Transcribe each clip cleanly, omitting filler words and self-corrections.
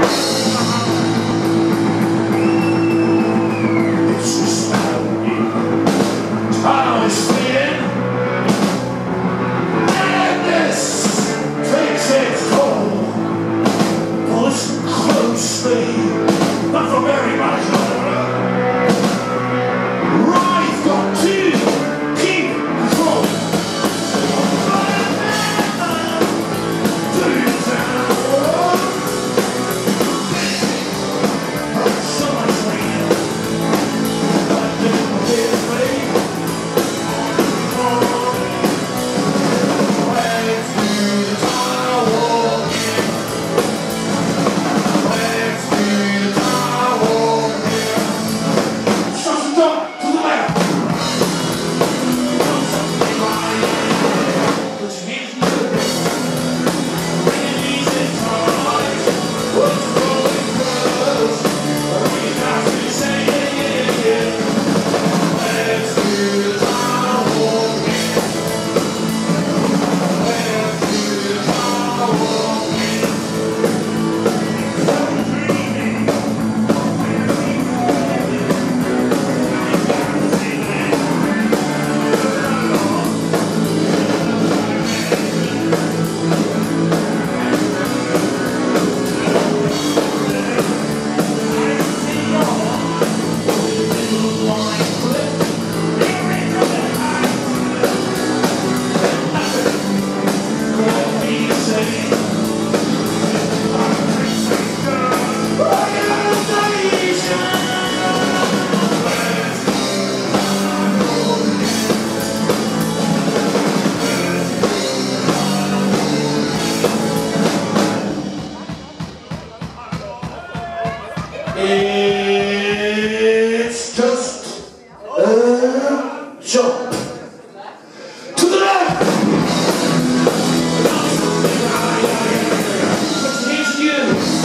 Not for very much longer. I've got to keep control. To the town. So much rain. I didn't get afraid. Back to the tower. Back to the tower. Something done to the left. Something right. Put your hands in the air. Bring it easy tight. What's rolling close? We got to say yeah. Back to the tower. Back to the tower. It's just a jump to the left. Put your hands in you.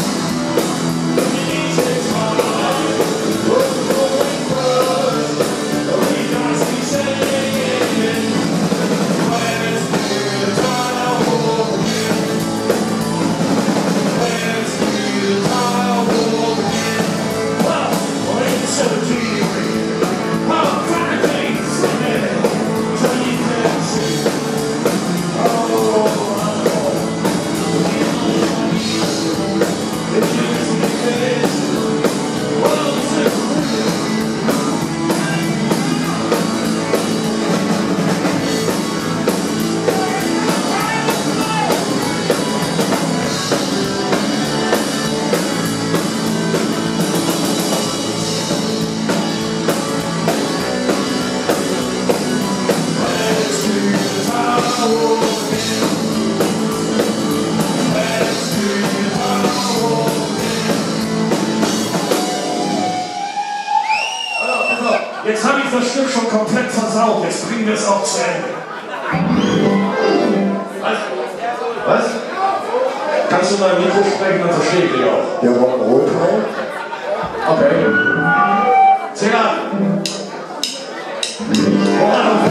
Jetzt habe ich das Stück schon komplett versaut, jetzt bringen wir es auch zu Ende. Was? Kannst du mal im Mikro sprechen, dann verstehe ich dich auch. Der Rock'n'Roll-Teil? Okay. Sing an!